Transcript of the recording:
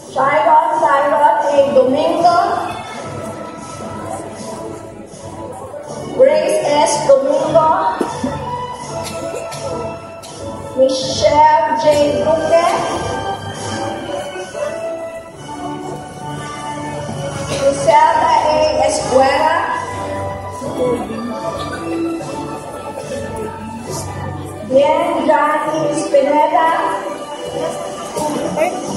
Tyron Domingo, Grace S. Domingo, Michelle J. Duque, Griselda A. Escuela, Bien Johnny Spinetta,